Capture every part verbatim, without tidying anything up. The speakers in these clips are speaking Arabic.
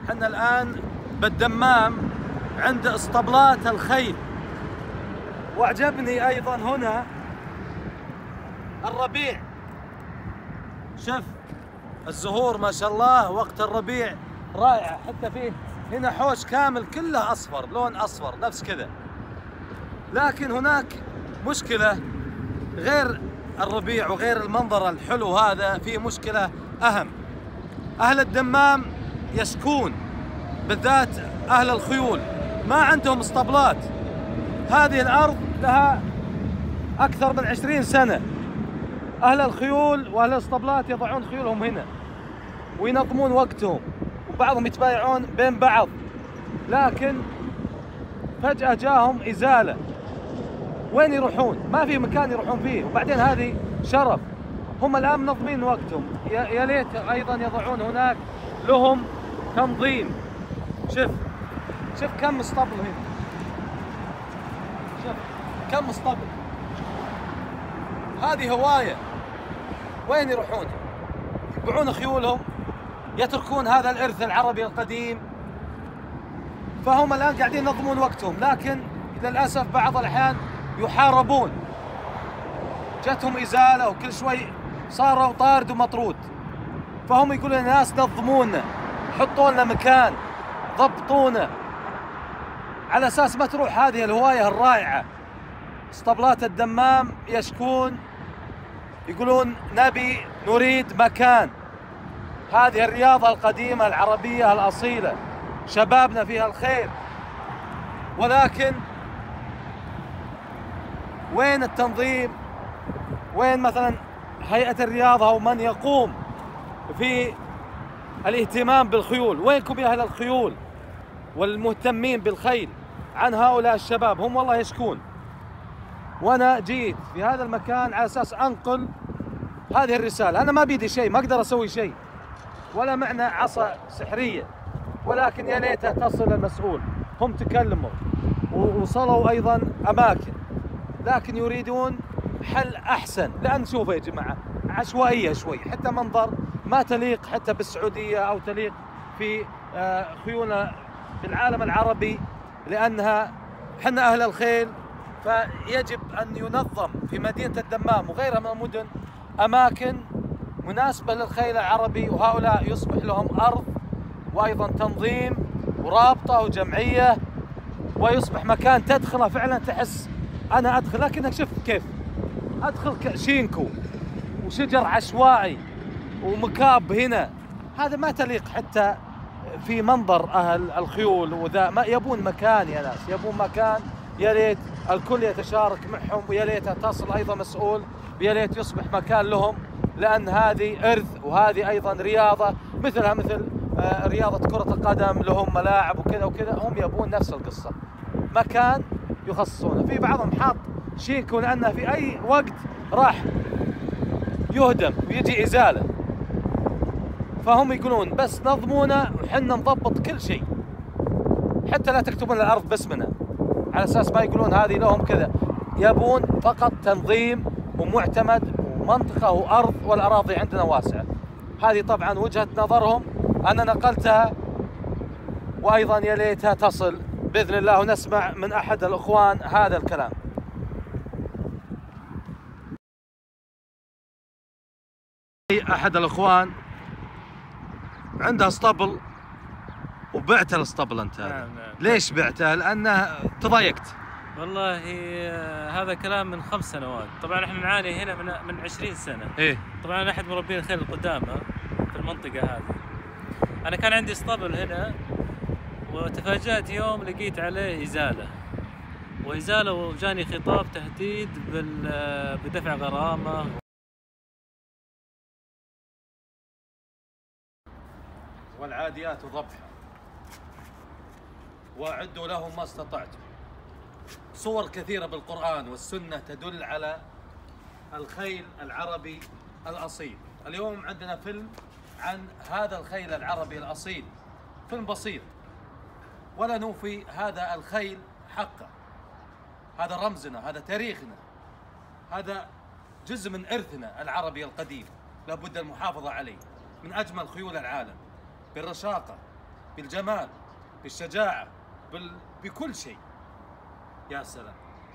احنا الآن بالدمام عند اسطبلات الخيل. واعجبني أيضا هنا الربيع، شوف الزهور ما شاء الله وقت الربيع رائعة، حتى فيه هنا حوش كامل كله أصفر، لون أصفر نفس كذا. لكن هناك مشكلة غير الربيع وغير المنظر الحلو هذا، في مشكلة أهم. أهل الدمام يشكون بالذات أهل الخيول ما عندهم اسطبلات. هذه الأرض لها أكثر من عشرين سنة. أهل الخيول وأهل الاسطبلات يضعون خيولهم هنا وينظمون وقتهم، وبعضهم يتبايعون بين بعض، لكن فجأة جاهم إزالة. وين يروحون؟ ما في مكان يروحون فيه. وبعدين هذه شرف، هم الآن منظمين وقتهم، يا ليت أيضا يضعون هناك لهم تنظيم. شوف شوف كم اسطبل هنا، شوف كم اسطبل. هذه هواية. وين يروحون؟ يبيعون خيولهم، يتركون هذا الإرث العربي القديم. فهم الآن قاعدين ينظمون وقتهم، لكن للأسف بعض الأحيان يحاربون. جتهم إزالة وكل شوي صاروا طارد ومطرود. فهم يقولون الناس نظمونا، حطوا لنا مكان، ضبطونا، على أساس ما تروح هذه الهواية الرائعة. اسطبلات الدمام يشكون، يقولون نبي نريد مكان. هذه الرياضة القديمة العربية الأصيلة، شبابنا فيها الخير، ولكن وين التنظيم؟ وين مثلا هيئة الرياضة أو من يقوم في الاهتمام بالخيول؟ وينكم يا أهل الخيول والمهتمين بالخيل عن هؤلاء الشباب؟ هم والله يشكون. وأنا جيت في هذا المكان على أساس أنقل هذه الرسالة. أنا ما بيدي شيء، ما أقدر أسوي شيء، ولا معنى عصا سحرية، ولكن يا ليتها تصل المسؤول. هم تكلموا ووصلوا أيضا أماكن، لكن يريدون حل أحسن. لأن شوفوا يا جماعة، عشوائية شوي، حتى منظر ما تليق حتى بالسعودية أو تليق في خيولنا في العالم العربي، لأنها حنا أهل الخيل. فيجب أن ينظم في مدينة الدمام وغيرها من المدن أماكن مناسبة للخيل العربي، وهؤلاء يصبح لهم أرض وأيضا تنظيم ورابطة وجمعية، ويصبح مكان تدخله فعلا تحس أنا أدخل. لكنك شوف كيف أدخل شينكو وشجر عشوائي ومكاب هنا، هذا ما تليق حتى في منظر أهل الخيول. وذا ما يبون مكان يا ناس، يبون مكان. يا ليت الكل يتشارك معهم، ويا ليت تصل أيضا مسؤول، ويا ليت يصبح مكان لهم، لأن هذه إرث وهذه أيضا رياضة مثلها مثل رياضة كرة القدم، لهم ملاعب وكذا وكذا. هم يبون نفس القصة، مكان يخصصونه. في بعضهم حاط شينكو لأنه في أي وقت راح يهدم ويجي إزالة. فهم يقولون بس نظمونا وحنا نضبط كل شيء، حتى لا تكتبون الأرض باسمنا، على أساس ما يقولون هذه لهم كذا. يبون فقط تنظيم ومعتمد ومنطقة وأرض، والأراضي عندنا واسعة. هذه طبعا وجهة نظرهم، أنا نقلتها، وأيضا يا ليتها تصل بإذن الله ونسمع من أحد الأخوان هذا الكلام. أحد الأخوان عنده اسطبل وبعت الاسطبل أنت هذا. نعم نعم. ليش بعته؟ لأنه تضايقت. والله هذا كلام من خمس سنوات. طبعا احنا نعاني هنا من من عشرين سنة. إيه؟ طبعا أنا أحد مربين الخيل القدامى في المنطقة هذه. أنا كان عندي اسطبل هنا، وتفاجأت يوم لقيت عليه إزالة، وإزالة وجاني خطاب تهديد بدفع غرامة. والعاديات ضبحا وأعدوا لهم ما استطعتم. صور كثيرة بالقرآن والسنة تدل على الخيل العربي الأصيل. اليوم عندنا فيلم عن هذا الخيل العربي الأصيل، فيلم بسيط ولا نوفي هذا الخيل حقه. هذا رمزنا، هذا تاريخنا، هذا جزء من إرثنا العربي القديم، لابد المحافظة عليه. من أجمل خيول العالم بالرشاقة بالجمال، بالشجاعة، بال... بكل شيء. يا سلام.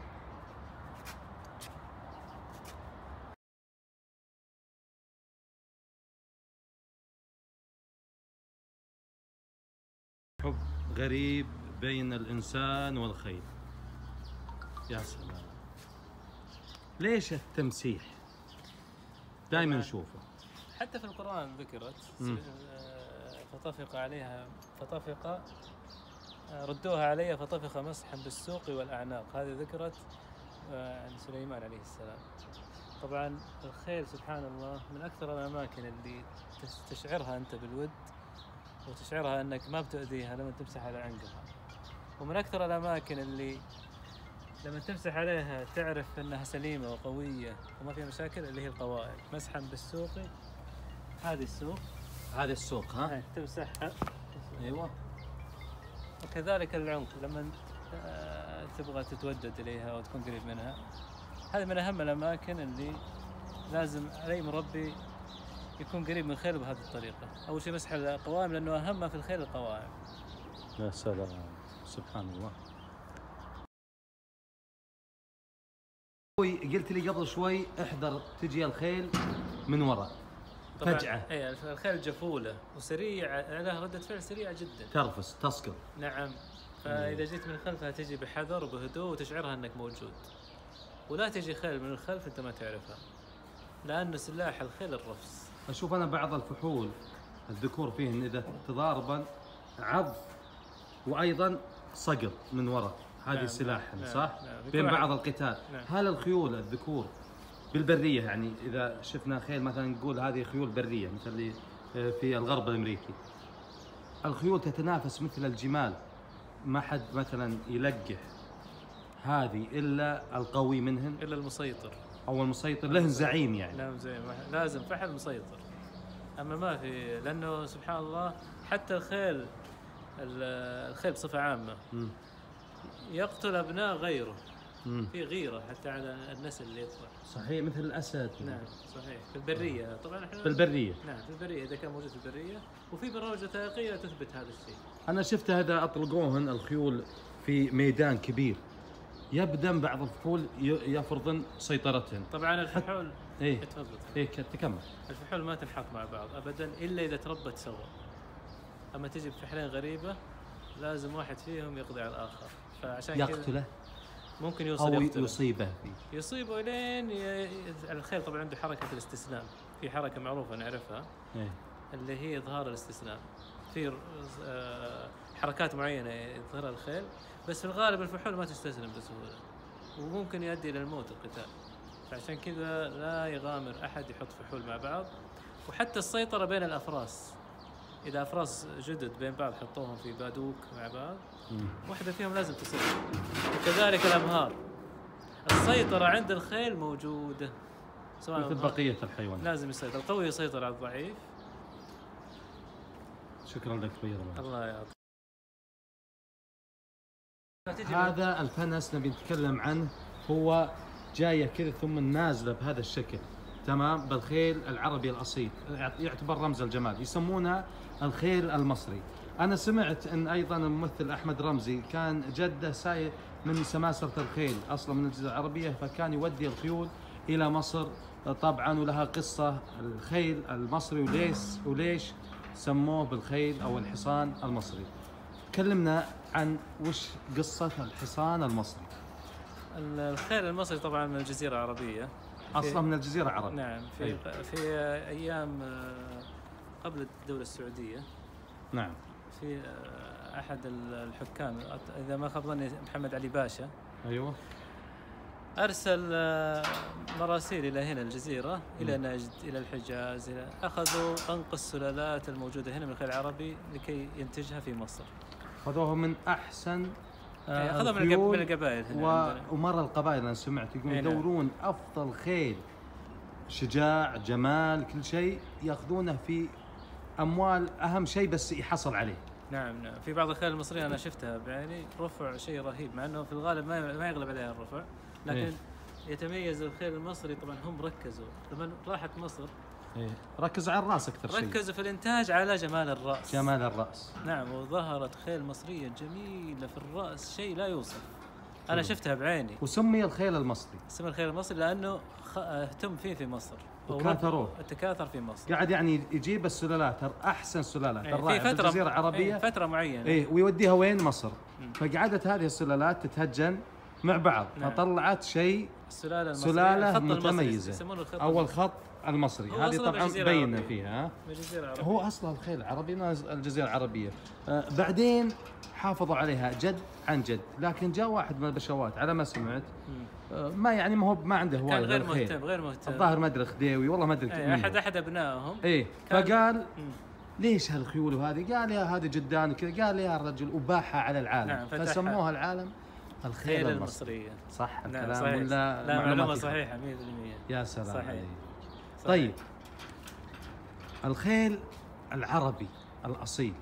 حب غريب بين الإنسان والخيل. يا سلام. ليش التمسيح دائما نشوفه؟ حتى في القرآن ذكرت مم. فطفق عليها فطفق ردوها علي فطفق مسحا بالسوق والأعناق. هذه ذكرت عن سليمان عليه السلام. طبعا الخيل سبحان الله من أكثر الأماكن اللي تشعرها أنت بالود وتشعرها أنك ما بتؤذيها لما تمسح على عنقها، ومن أكثر الأماكن اللي لما تمسح عليها تعرف أنها سليمة وقوية وما فيها مشاكل اللي هي القوائم. مسحا بالسوق، هذه السوق، هذا السوق ها؟ تمسحها. ايوه. وكذلك العنق لما تبغى تتودد إليها وتكون قريب منها، هذه من أهم الأماكن اللي لازم أي مربي يكون قريب من الخيل بهذه الطريقة. أول شيء مسح القوائم لأنه أهم ما في الخيل القوائم. يا سلام سبحان الله. قلت لي قبل شوي احذر تجي الخيل من وراء فجأة. اي الخيل جفولة وسريع، لها ردة فعل سريعة جدا، ترفس تسقط. نعم. فإذا جيت من خلفها تجي بحذر وبهدوء وتشعرها أنك موجود، ولا تجي خيل من الخلف أنت ما تعرفها، لأن سلاح الخيل الرفس. أشوف أنا بعض الفحول الذكور فيهن إذا تضاربا عض وأيضا صقر من وراء، هذه نعم سلاح نعم صح؟ نعم بين بعض القتال. نعم. هل الخيول الذكور بالبرية، يعني إذا شفنا خيل مثلا نقول هذه خيول برية مثل اللي في الغرب الأمريكي، الخيول تتنافس مثل الجمال، ما حد مثلا يلقح هذه إلا القوي منهن، إلا المسيطر أو المسيطر له زعيم يعني. نعم زعيم، لازم فحل مسيطر. أما ما في، لأنه سبحان الله حتى الخيل الخيل بصفة عامة م. يقتل أبناء غيره. مم. في غيرة حتى على النسل اللي يطلع. صحيح مثل الأسد. نعم صحيح في البرية طبعا احنا في البرية. نعم في البرية إذا كان موجود في البرية، وفي برامج وثائقية تثبت هذا الشيء. أنا شفت هذا أطلقوهن الخيول في ميدان كبير، يبدأ بعض الفحول يفرضن سيطرتهن. طبعا الفحول ايه تفضل. ايه تكمل. الفحول ما تنحط مع بعض أبدا إلا إذا تربت سوا. أما تجي بفحلين غريبة لازم واحد فيهم يقضي على الآخر، فعشان يقتله ممكن يوصل أو يقتله. يصيبه فيه. يصيبه لين ي... الخيل طبعا عنده حركة الاستسلام، في حركة معروفة نعرفها إيه؟ اللي هي إظهار الاستسلام. في حركات معينة يظهرها الخيل، بس في الغالب الفحول ما تستسلم بسهولة وممكن يؤدي إلى الموت القتال، فعشان كذا لا يغامر أحد يحط فحول مع بعض. وحتى السيطرة بين الأفراس، إذا أفراس جدد بين بعض حطوهم في بادوك مع بعض، مم. واحدة فيهم لازم تسيطر. وكذلك الأمهار، السيطرة عند الخيل موجودة سواء مثل بقية الحيوان، لازم يسيطر. القوي يسيطر على الضعيف. شكرا لك طويل. الله يعطيك. هذا الفنس نبي نتكلم عنه، هو جاية كذا ثم نازلة بهذا الشكل، تمام، بالخيل العربي الأصيل، يعتبر رمز الجمال، يسمونها الخيل المصري. أنا سمعت أن أيضا الممثل أحمد رمزي كان جده سايق من سماسرة الخيل أصلا من الجزيرة العربية، فكان يودي الخيول إلى مصر طبعا، ولها قصة الخيل المصري وليش وليش سموه بالخيل أو الحصان المصري. كلمنا عن وش قصة الحصان المصري. الخيل المصري طبعا من الجزيرة العربية، أصلا من الجزيرة العربية. نعم في أيوه. في أيام قبل الدولة السعودية، نعم، في أحد الحكام إذا ما خاب ظني محمد علي باشا، أيوه، أرسل مراسيل إلى هنا الجزيرة، إلى نجد، إلى الحجاز، إلى أخذوا أنقى السلالات الموجودة هنا من الخيل العربي لكي ينتجها في مصر. أخذوها من أحسن أخذها من القبائل هنا و... ومر القبائل أنا سمعت يقولون يدورون أفضل خيل، شجاع، جمال، كل شيء يأخذونه في أموال، أهم شيء بس يحصل عليه. نعم نعم. في بعض الخيل المصرية أنا شفتها بعيني رفع شيء رهيب، مع أنه في الغالب ما ما يغلب عليها الرفع، لكن إيه؟ يتميز الخيل المصري. طبعا هم ركزوا لما راحت مصر إيه. ركزوا على الراس اكثر شيء. ركزوا في الانتاج على جمال الراس. جمال الراس. نعم، وظهرت خيل مصريه جميله في الراس شيء لا يوصف. انا شفتها بعيني. وسمي الخيل المصري. سمي الخيل المصري لانه خ... اهتم فيه في مصر. وكاثروه. تكاثر في مصر. قاعد يعني يجيب السلالات احسن سلالات ايه الرائعه في الجزيره العربيه. ايه فتره معينه. ايه ويوديها وين؟ مصر. م. فقعدت هذه السلالات تتهجن مع بعض. نعم. فطلعت شيء السلالة سلالة متميزة. أول خط المصري، هذه طبعا بينا فيها. هو أصلا الخيل العربي الجزيرة العربية. آه بعدين حافظوا عليها جد عن جد، لكن جاء واحد من البشوات على ما سمعت آه ما يعني ما هو ما عنده هواية كان غير مهتم غير مهتم الظاهر ما أدري خديوي والله ما أدري ايه أحد أحد أبنائهم إيه فقال مم. ليش هالخيول وهذه؟ قال يا هذه جدان كذا. قال يا الرجل وباحها على العالم. نعم فسموها العالم الخيل المصرية. صح الكلام؟ نعم صحيح. ولا لا معلومة صحيحة مية بالمية. يا سلام صحيح. عليك. طيب الخيل العربي الأصيل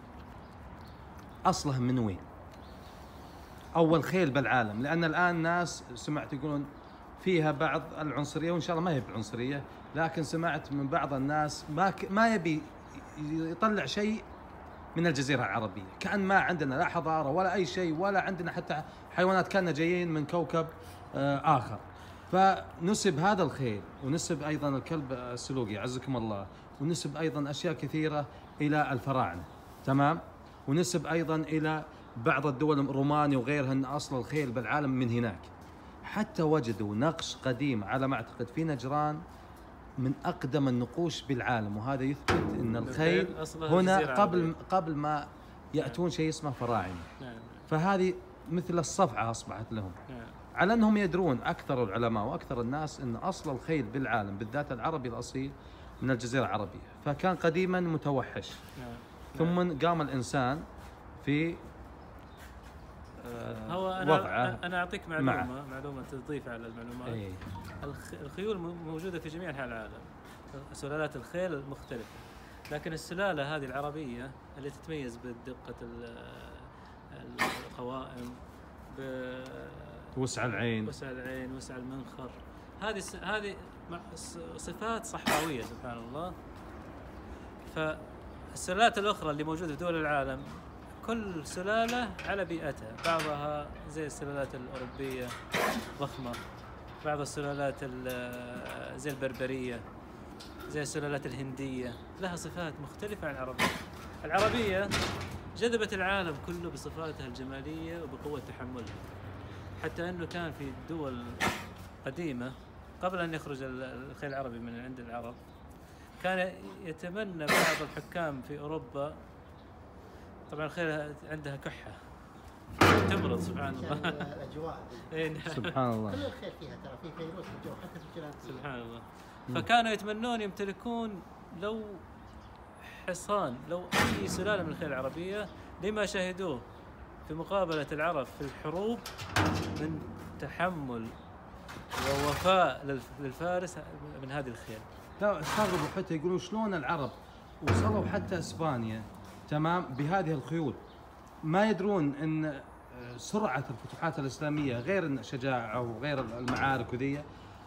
أصله من وين؟ أول خيل بالعالم، لأن الآن ناس سمعت يقولون فيها بعض العنصرية، وإن شاء الله ما هي بعنصرية، لكن سمعت من بعض الناس ما ك... ما يبي يطلع شيء من الجزيرة العربية، كأن ما عندنا لا حضارة ولا أي شيء، ولا عندنا حتى حيوانات، كأننا جايين من كوكب آه آخر. فنسب هذا الخيل ونسب أيضا الكلب السلوقي عزكم الله، ونسب أيضا أشياء كثيرة إلى الفراعنة، تمام؟ ونسب أيضا إلى بعض الدول رومانيا وغيرها أن أصل الخيل بالعالم من هناك. حتى وجدوا نقش قديم على ما أعتقد في نجران من أقدم النقوش بالعالم، وهذا يثبت أن الخيل هنا قبل قبل ما يأتون شيء اسمه فراعنة. فهذه مثل الصفعة أصبحت لهم، على أنهم يدرون أكثر العلماء وأكثر الناس أن أصل الخيل بالعالم بالذات العربي الأصيل من الجزيرة العربية، فكان قديما متوحش. ثم قام الإنسان في آه هو أنا وضعه. أنا أعطيك معلومة مع. معلومة تضيف على المعلومات. أيه. الخيول موجودة في جميع أنحاء العالم، سلالات الخيل المختلفة، لكن السلالة هذه العربية اللي تتميز بدقة القوائم، بوسع العين وسع العين وسع المنخر، هذه هذه صفات صحراوية سبحان الله. فالسلالات الأخرى اللي موجودة في دول العالم كل سلالة على بيئتها، بعضها زي السلالات الأوروبية ضخمة، بعض السلالات زي البربرية، زي السلالات الهندية، لها صفات مختلفة عن العربية. العربية جذبت العالم كله بصفاتها الجمالية وبقوة تحملها، حتى أنه كان في دول قديمة قبل أن يخرج الخيل العربي من عند العرب كان يتمنى بعض الحكام في أوروبا، طبعا الخيل عندها كحة تمرض سبحان الله الأجواء سبحان الله كل الخيل فيها ترى في فيروس في الجو حتى في الجلالة سبحان الله. فكانوا يتمنون يمتلكون لو حصان، لو أي سلالة من الخيل العربية، لما شاهدوه في مقابلة العرب في الحروب من تحمل ووفاء للفارس من هذه الخيل. لا استغربوا حتى يقولون شلون العرب وصلوا حتى اسبانيا تمام بهذه الخيول، ما يدرون ان سرعة الفتوحات الإسلامية غير الشجاعة وغير المعارك وذي،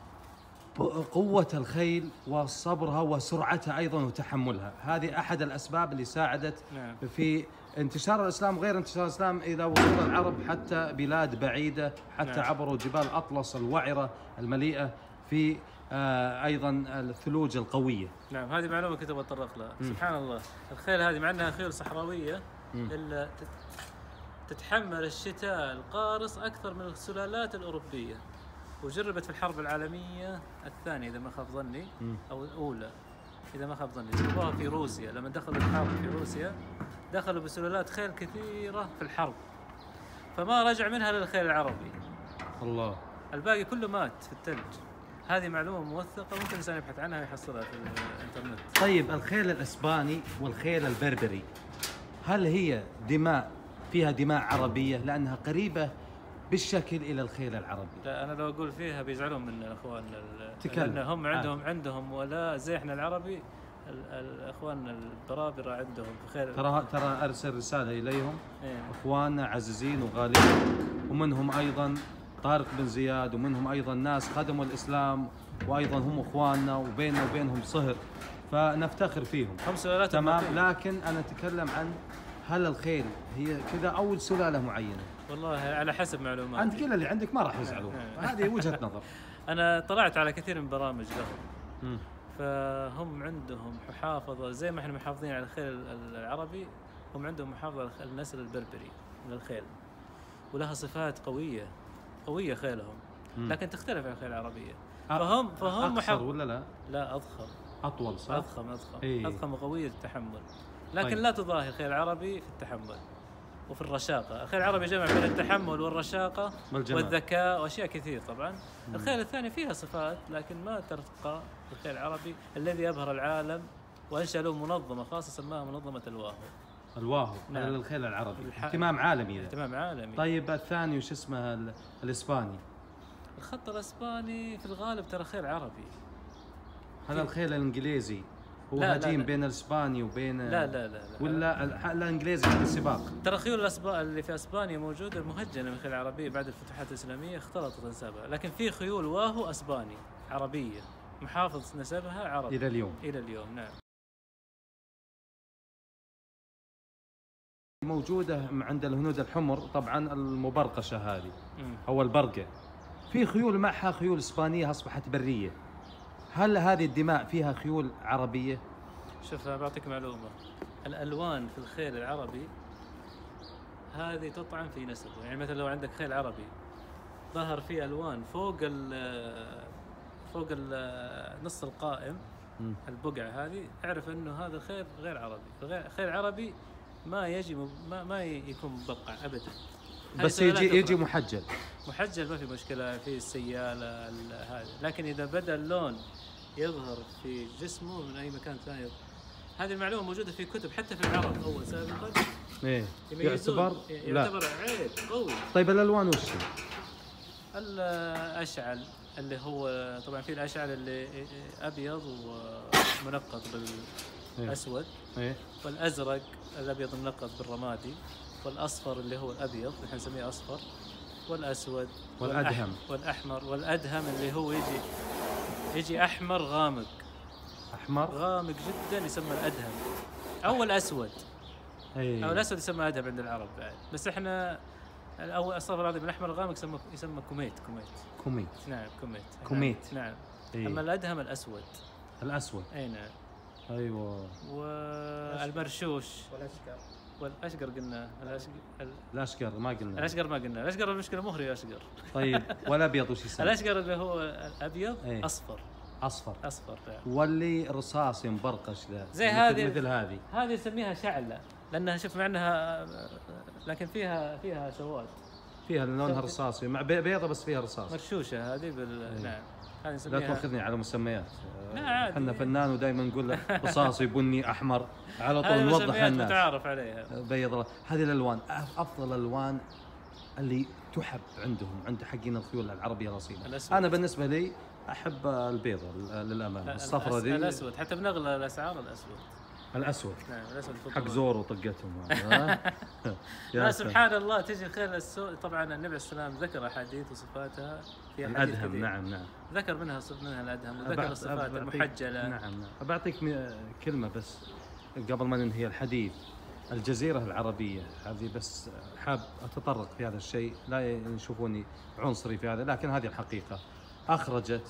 قوة الخيل وصبرها وسرعتها أيضا وتحملها، هذه أحد الأسباب اللي ساعدت في انتشار الإسلام، غير انتشار الإسلام إذا وصل العرب حتى بلاد بعيدة، حتى عبروا جبال أطلس الوعرة المليئة في آه أيضا الثلوج القوية. نعم هذه معلومة كنت بتطرق لها. سبحان الله الخيل هذه مع أنها خيل صحراوية إلا تتحمل الشتاء القارص أكثر من السلالات الأوروبية، وجربت في الحرب العالمية الثانية إذا ما خاب ظني أو الأولى إذا ما خاب ظني، جربوها في روسيا لما دخلوا الحرب في روسيا، دخلوا بسلالات خيل كثيرة في الحرب فما رجع منها للخيل العربي. الله. الباقي كله مات في الثلج. هذه معلومة موثقة ممكن الإنسان يبحث عنها ويحصلها في الإنترنت. طيب الخيل الإسباني والخيل البربري هل هي دماء فيها دماء عربية لأنها قريبة بالشكل إلى الخيل العربي؟ لا أنا لو أقول فيها بيزعلون من الأخوان، لأن هم عندهم آه. عندهم ولا زي إحنا العربي، الأخوان البرابرة عندهم في خيل. ترى ترى أرسل رسالة إليهم إيه؟ أخواننا عزيزين وغاليين، ومنهم أيضا طارق بن زياد، ومنهم أيضا ناس خدموا الإسلام وأيضا هم إخواننا وبيننا وبينهم صهر، فنفتخر فيهم. هم سلالات تمام. البقية. لكن أنا أتكلم عن هل الخيل هي كذا أو سلالة معينة؟ والله على حسب معلوماتي. أنت كل اللي عندك ما راح يزعلون، هذه وجهة نظر. أنا طلعت على كثير من برامج لهم، مم. فهم عندهم محافظة زي ما احنا محافظين على الخيل العربي، هم عندهم محافظة على النسل البربري من الخيل، ولها صفات قوية قوية خيلهم، مم. لكن تختلف عن الخيل العربية. أ- فهم فهم أقصر محافظ ولا لا؟ لا أضخم أطول صح؟ أضخم أضخم إيه. أضخم وقوية التحمل، لكن طيب. لا تضاهي الخيل العربي في التحمل وفي الرشاقة. الخيل العربي جمع بين التحمل والرشاقة والجمال. والذكاء وأشياء كثير طبعا. الخيل الثاني فيها صفات لكن ما ترتقى الخيل العربي الذي أبهر العالم، وأنشأ له منظمة خاصة سماها منظمة الواهو. الواهو نعم. على الخيل العربي، الح- اهتمام عالمي ذا. اهتمام عالمي. طيب الثاني وش اسمه ال- الإسباني؟ الخط الإسباني في الغالب ترى خيل عربي. هذا الخيل الإنجليزي هو لا، لا، هجين لا. بين الإسباني وبين لا لا لا, لا. ولا ال- الإنجليزي في السباق؟ ترى خيول الأسباء اللي في اسبانيا موجوده مهجنه من الخيل العربيه بعد الفتوحات الاسلاميه، اختلطت نسبها، لكن في خيول واهو اسباني عربيه محافظ نسبها عربي إلى اليوم. الى اليوم. نعم. موجودة عند الهنود الحمر طبعا المبرقشة هذه مم. أو البرقة. في خيول معها خيول إسبانية أصبحت برية. هل هذه الدماء فيها خيول عربية؟ شوف بعطيك معلومه، الالوان في الخيل العربي هذه تطعن في نسبه. يعني مثلا لو عندك خيل عربي ظهر فيه الوان فوق ال فوق ال نص القائم، مم. البقعه هذه، اعرف انه هذا خيل غير عربي. الغير- خيل عربي ما يجي مب... ما, ما يكون مبقع ابدا، هذه بس سلالات يجي أخرى. يجي محجل. محجل ما في مشكله في السياله ال- هذا، لكن اذا بدا اللون يظهر في جسمه من اي مكان ثاني. هذه المعلومه موجوده في كتب حتى في العرب اول سابقا، إيه يميزون. يعتبر لا. يعتبر عيب قوي. طيب الألوان وش هي؟ الاشعل اللي هو طبعا في الاشعل اللي ابيض ومنقط بالاسود، إيه والازرق الابيض المنقط بالرمادي، والاصفر اللي هو الابيض نحن نسميه اصفر، والاسود والأدهم. والأح- والاحمر، والادهم اللي هو يجي يجي احمر غامق أحمر. غامق جدا يسمى الادهم، او الاسود. إيه. او الاسود يسمى ادهم عند العرب بعد، بس احنا الاول استغفر الله العظيم، الاحمر الغامق يسمى يسمى كوميت كوميت كوميت. نعم كوميت كوميت. نعم. إيه. اما الادهم الاسود. الأسود. اي نعم. أيوة. والمرشوش والاشقر. والاشقر قلنا الاشقر ال- الأشقر ما قلنا. الاشقر ما قلنا، الاشقر المشكله مو هي اشقر. طيب والأبيض وش يسمى؟ الاشقر اللي هو الابيض إيه. اصفر أصفر. اصفر نعم. واللي رصاص ينبرقش ذا زي مثل هذه. مثل هذه. هذه نسميها شعله لانها شوف مع انها لكن فيها فيها سواد، فيها لونها رصاصي مع بي- بيضة بس فيها رصاص. مرشوشه هذه بال نعم. هذه لا نسميها تأخذني على مسميات. لا عادي. احنا فنان ودائما نقول رصاصي بني احمر على طول هذه نوضح مسميات الناس. متعارف عليها. بيض الله. هذه الالوان افضل الالوان اللي تحب عندهم عند حقين الخيول العربية الاصيله. الأسود. انا بالنسبه لي احب البيضة للامانه، لا، الصفرة الأس- ذي. الاسود حتى بنغلى الاسعار الاسود. الاسود نعم الاسود حق يفضلون. زور وطقتهم هذا. ها؟ لا يا سبحان الله تجي خيل السوء. طبعا النبي عليه السلام ذكر احاديث وصفاتها في احاديث الادهم. كثير. نعم نعم. ذكر منها صف منها الادهم، أبعت- وذكر الصفات أبعطيك- المحجله. نعم نعم. بعطيك كلمه بس قبل ما ننهي الحديث. الجزيرة العربية هذه بس حاب أتطرق في هذا الشيء، لا يشوفوني عنصري في هذا لكن هذه الحقيقة. أخرجت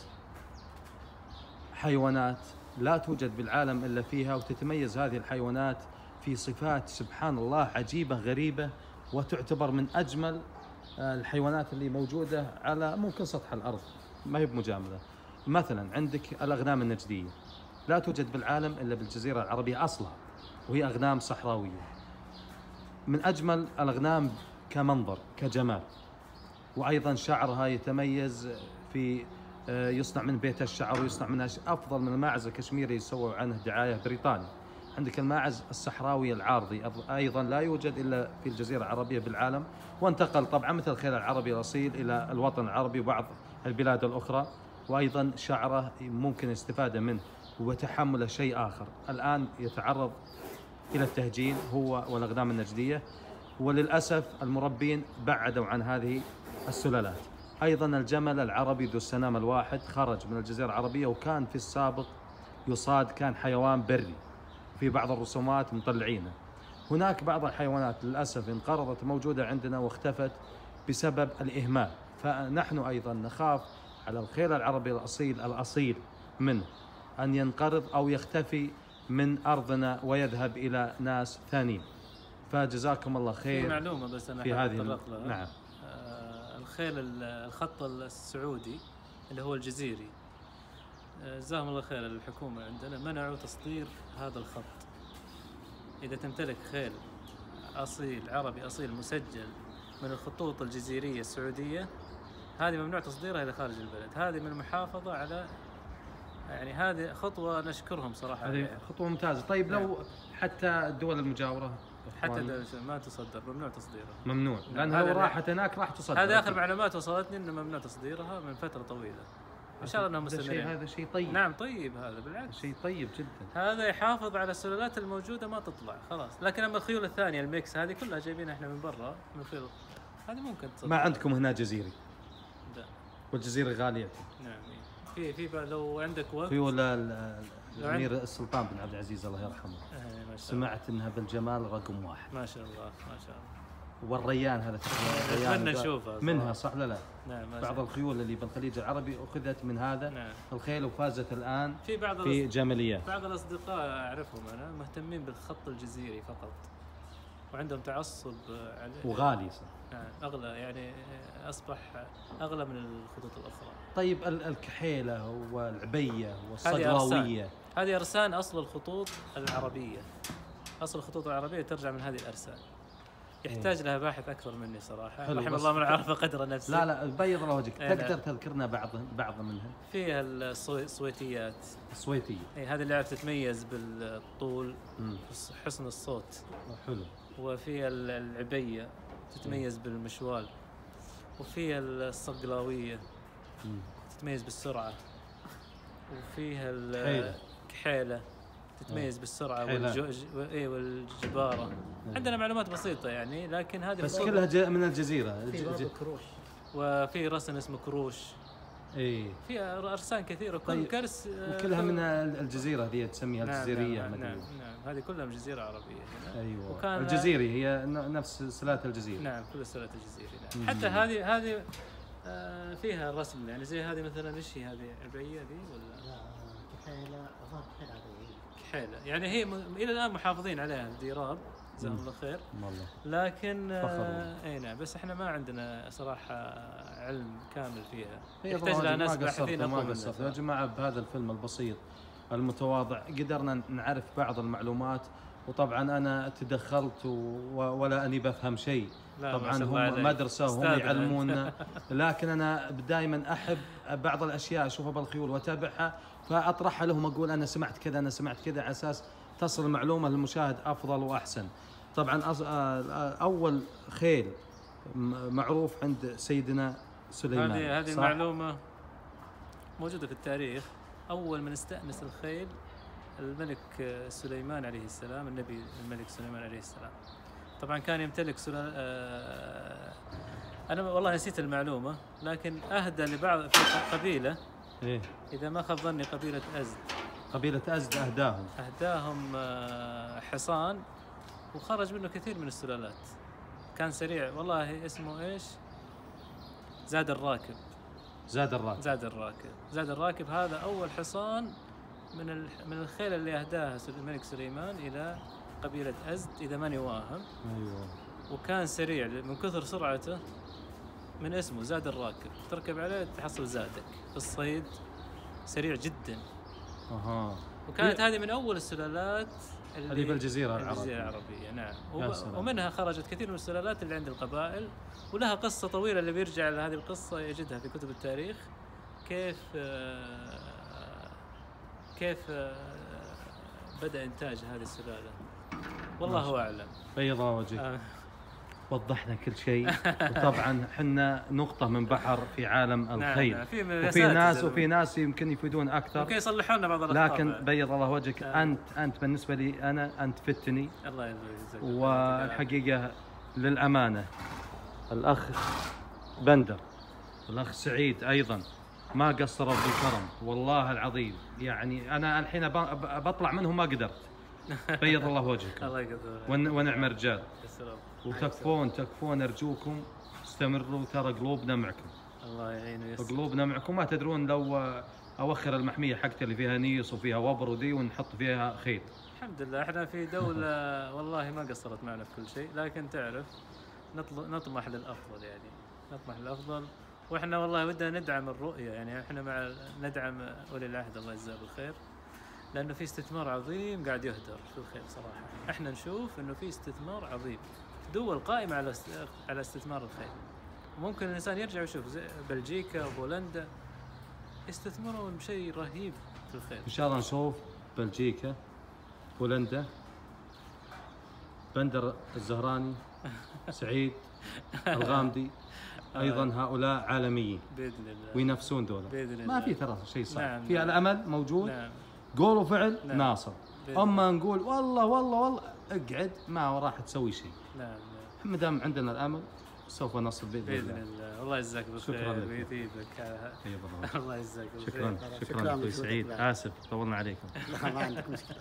حيوانات لا توجد بالعالم إلا فيها، وتتميز هذه الحيوانات في صفات سبحان الله عجيبة غريبة، وتعتبر من أجمل الحيوانات اللي موجودة على ممكن سطح الأرض، ما هي بمجاملة. مثلا عندك الأغنام النجدية لا توجد بالعالم إلا بالجزيرة العربية أصلا، وهي أغنام صحراوية من أجمل الأغنام كمنظر كجمال، وأيضا شعرها يتميز في يصنع من بيت الشعر ويصنع منها أفضل من الماعز الكشميري يسووا عنه دعاية بريطاني. عندك الماعز الصحراوي العارضي أيضا لا يوجد إلا في الجزيرة العربية بالعالم، وانتقل طبعا مثل الخيل العربي الأصيل إلى الوطن العربي وبعض البلاد الأخرى، وأيضا شعره ممكن الاستفادة منه وتحمله شيء آخر. الآن يتعرض إلى التهجين هو والأغنام النجدية، وللأسف المربين بعدوا عن هذه السلالات. أيضا الجمل العربي ذو السنام الواحد خرج من الجزيرة العربية، وكان في السابق يصاد، كان حيوان بري، في بعض الرسومات مطلعينه. هناك بعض الحيوانات للأسف انقرضت موجودة عندنا واختفت بسبب الإهمال، فنحن أيضا نخاف على الخيل العربي الأصيل الأصيل منه أن ينقرض أو يختفي من أرضنا ويذهب إلى ناس ثانيين. فجزاكم الله خير. في معلومة بس أنا في هذه لها. نعم. آه الخيل الخط السعودي اللي هو الجزيري، جزاهم الله خير، الحكومة عندنا منعوا تصدير هذا الخط. إذا تمتلك خيل أصيل عربي أصيل مسجل من الخطوط الجزيرية السعودية، هذه ممنوع تصديرها إلى خارج البلد. هذه من المحافظة على، يعني هذه خطوة نشكرهم صراحة. هذه خطوة ممتازة. طيب لو حتى الدول المجاورة حتى ما تصدر، ممنوع تصديرها. ممنوع، لأنها لو راحت هناك راح تصدر. هذه آخر معلومات وصلتني إنه ممنوع تصديرها من فترة طويلة. إن شاء الله أنهم مستمرين. هذا شيء طيب. نعم طيب، هذا بالعكس شيء طيب جدا. هذا يحافظ على السلالات الموجودة ما تطلع خلاص. لكن أما الخيول الثانية الميكس هذه كلها جايبينها إحنا من برا من خيول، هذه ممكن تصدر. ما عندكم هنا جزيري؟ لا. والجزيرة غالية. نعم. في في لو عندك وقت. خيول الأمير السلطان بن عبد العزيز الله يرحمه. آه سمعت انها بالجمال رقم واحد. ما شاء الله ما شاء الله. والريان هذا نتمنى نشوفها منها صح لا لا؟ نعم. بعض الخيول اللي بالخليج العربي اخذت من هذا نعم. الخيل وفازت الان في بعض في جماليات. بعض الاصدقاء اعرفهم انا مهتمين بالخط الجزيري فقط، وعندهم تعصب عليه وغالي صح. نعم اغلى، يعني اصبح اغلى من الخطوط الاخرى. طيب الكحيله والعبيه والصقلاويه هذه ارسان اصل الخطوط العربيه، اصل الخطوط العربيه ترجع من هذه الارسان. يحتاج لها باحث اكثر مني صراحه، رحم الله من عرف قدر نفسه. لا لا بيض الله وجهك. تقدر تذكرنا بعض بعض منها؟ فيها الصويتيات. الصويتيه اي هذه اللي تتميز بالطول، حسن الصوت. حلو. وفيها العبيه تتميز مم. بالمشوال. وفيها الصقلاويه تتميز بالسرعه. وفيها الكحيله تتميز بالسرعه والجوج اي والجباره. مم. عندنا معلومات بسيطه يعني، لكن هذه بس كلها جاء من الجزيره. في ج... كروش. وفي رسن اسمه كروش. اي فيها ارسان كثيره. كل طيب. كرس وكلها من الجزيره هذه تسميها نعم الجزيريه. نعم نعم, نعم هذه كلها من جزيره عربيه هنا. ايوه وكان الجزيري هي نفس سلالة الجزيره. نعم كل سلالة الجزيري. نعم. حتى هذه هذه فيها رسم، يعني زي هذه مثلا ايش هي هذه عبيه ذي ولا؟ لا كحيله، اظن كحيله عاديه. كحيله يعني هي م... الى الان محافظين عليها الديراب جزاهم الله خير. والله. لكن آه اي نعم، بس احنا ما عندنا صراحه علم كامل فيها. يحتاج لها ناس باحثين اقوى مننا. يا جماعه بهذا الفيلم البسيط المتواضع قدرنا نعرف بعض المعلومات، وطبعا انا تدخلت و... ولا اني بفهم شيء. طبعا هم مدرسه وهم يعلمونا، لكن انا دائما احب بعض الاشياء اشوفها بالخيول واتابعها فاطرحها لهم، اقول انا سمعت كذا انا سمعت كذا على اساس تصل المعلومه للمشاهد افضل واحسن. طبعا اول خيل معروف عند سيدنا سليمان. هذه هذه المعلومه موجوده في التاريخ. اول من استأنس الخيل الملك سليمان عليه السلام، النبي الملك سليمان عليه السلام. طبعا كان يمتلك سلال آه انا والله نسيت المعلومه، لكن اهدى لبعض في قبيله إيه؟ اذا ما خاب ظني قبيله ازد. قبيله ازد اهداهم اهداهم آه حصان وخرج منه كثير من السلالات. كان سريع والله. اسمه ايش؟ زاد الراكب. زاد الراكب زاد الراكب زاد الراكب هذا اول حصان من من الخيل اللي اهداها الملك سليمان الى قبيلة أزد إذا ماني واهم. أيوة. وكان سريع من كثر سرعته، من اسمه زاد الراكب، تركب عليه تحصل زادك في الصيد، سريع جدا. أها. وكانت هذه من أول السلالات اللي بالجزيرة العربية. الجزيرة العربية نعم. وب... ومنها خرجت كثير من السلالات اللي عند القبائل، ولها قصة طويلة اللي بيرجع لهذه القصة يجدها في كتب التاريخ. كيف آه... كيف آه... بدأ إنتاج هذه السلالة، والله أعلم. بيض وجهك. آه. وضحنا كل شيء. وطبعا حنا نقطة من بحر في عالم الخيل. نعم. في وفي ناس وفي ناس يمكن يفيدون أكثر، ممكن يصلحون لنا بعض الأخطاء. لكن بيض الله وجهك. آه. أنت أنت بالنسبة لي أنا أنت فتني. الله يجزاك. والحقيقة للأمانة الأخ بندر الأخ سعيد أيضا ما قصروا بالكرم والله العظيم، يعني أنا الحين ب- بطلع منهم ما قدرت. بيض الله وجهكم. الله يقدر. ون- ونعم الرجال. يسلم. وتكفون تكفون أرجوكم، استمروا، ترى قلوبنا معكم. الله يعين ويسر. قلوبنا معكم. ما تدرون لو أوخر المحمية حقتي اللي فيها نيس وفيها وبر ودي ونحط فيها خيط. الحمد لله احنا في دولة والله ما قصرت معنا في كل شيء، لكن تعرف نطل- نطمح للأفضل، يعني نطمح للأفضل، واحنا والله ودنا ندعم الرؤية، يعني احنا مع ندعم أولي العهد الله يجزاه بالخير، لأنه في استثمار عظيم قاعد يهدر في الخيل صراحة. احنا نشوف انه في استثمار عظيم، دول قائمة على است- على استثمار الخيل. ممكن الإنسان يرجع ويشوف زي بلجيكا وبولندا يستثمرون بشيء رهيب في الخيل. إن شاء الله نشوف بلجيكا، بولندا، بندر الزهراني، سعيد الغامدي، ايضا هؤلاء عالميين بإذن الله. وينافسون دولة. بإذن الله. ما في ترى شيء صعب. نعم، في نعم. الامل موجود. نعم. قول وفعل نعم. ناصر. بإذن اما نقول والله والله والله اقعد ما راح تسوي شيء. نعم نعم. ما دام عندنا الامل سوف نصل باذن, بإذن الله. الله. الله يجزاك بالخير. شكراً لك. ويثيبك. طيب الله. الله يجزاك بالخير. شكرا شكراً شكرا اخوي لك. سعيد، اسف طولنا عليكم. لا ما عندك مشكلة.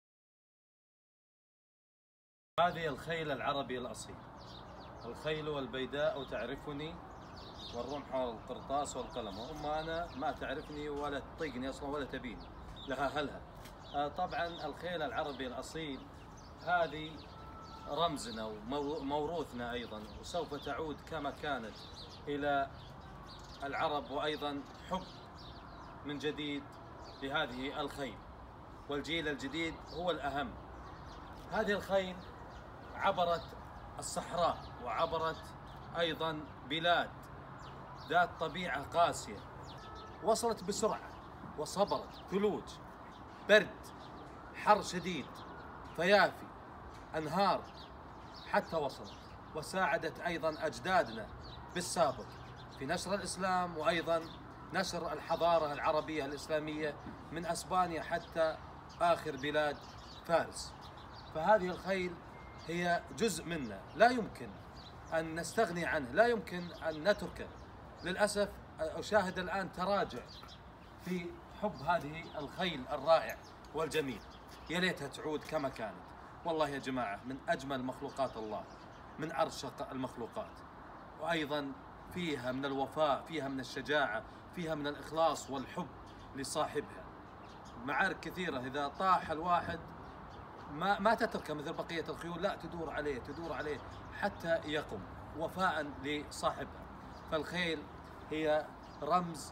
هذه الخيل العربي الأصيل، الخيل البيداء تعرفني والرمح والقرطاس والقلم، وأما أنا ما تعرفني ولا تطيقني أصلا ولا تبيني، لها هلها. آه طبعا الخيل العربي الأصيل هذه رمزنا وموروثنا أيضا، وسوف تعود كما كانت إلى العرب، وأيضا حب من جديد لهذه الخيل، والجيل الجديد هو الأهم. هذه الخيل عبرت الصحراء وعبرت أيضا بلاد ذات طبيعة قاسية، وصلت بسرعة وصبرت ثلوج، برد، حر شديد، فيافي، أنهار، حتى وصلت، وساعدت أيضا أجدادنا بالسابق في نشر الإسلام، وأيضا نشر الحضارة العربية الإسلامية من أسبانيا حتى آخر بلاد فارس. فهذه الخيل هي جزء منا، لا يمكن أن نستغني عنه، لا يمكن أن نتركه. للأسف أشاهد الآن تراجع في حب هذه الخيل الرائع والجميل، يا ليتها تعود كما كانت. والله يا جماعة من أجمل مخلوقات الله، من أرشق المخلوقات، وأيضا فيها من الوفاء، فيها من الشجاعة، فيها من الإخلاص والحب لصاحبها. معارك كثيرة إذا طاح الواحد ما ما تتركه مثل بقية الخيول، لا تدور عليه تدور عليه حتى يقوم وفاء لصاحبها. فالخيل هي رمز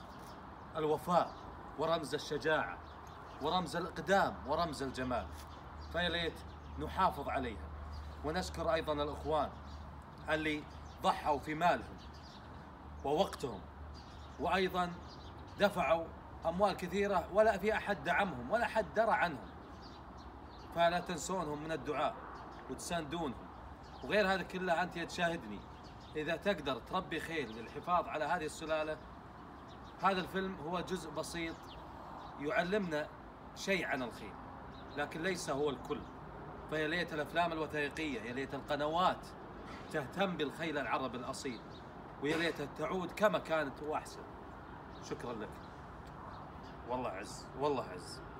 الوفاء ورمز الشجاعة ورمز الإقدام ورمز الجمال، فيا ليت نحافظ عليها. ونشكر أيضا الإخوان اللي ضحوا في مالهم ووقتهم، وأيضا دفعوا أموال كثيرة ولا في أحد دعمهم ولا أحد درى عنهم، فلا تنسونهم من الدعاء وتساندونهم. وغير هذا كله أنت تشاهدني، إذا تقدر تربي خيل للحفاظ على هذه السلالة، هذا الفيلم هو جزء بسيط يعلمنا شيء عن الخيل، لكن ليس هو الكل. فيا ليت الأفلام الوثائقية، يا ليت القنوات تهتم بالخيل العربي الأصيل، ويا ليت تعود كما كانت وأحسن. شكرا لك، والله عز والله عز.